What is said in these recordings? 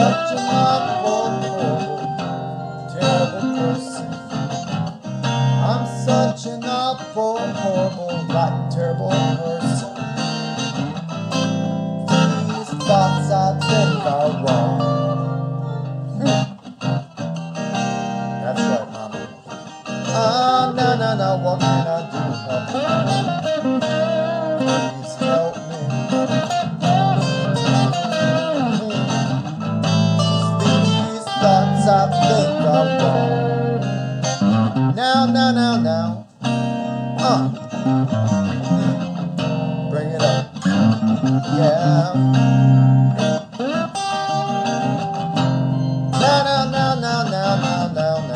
such an awful, horrible, terrible person. I'm such an awful, horrible, rotten, terrible person. These thoughts I think are wrong. That's right, Mama. No, what can I do to help me? Please help me. These thoughts I think are wrong. Now. Bring it up. Yeah. Now.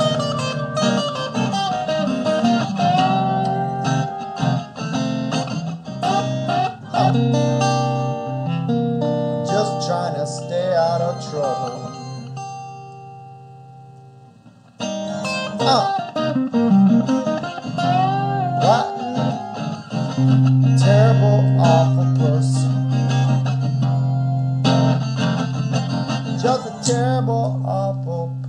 Just trying to stay out of trouble. Rotten, terrible, awful person. Just a terrible, awful person.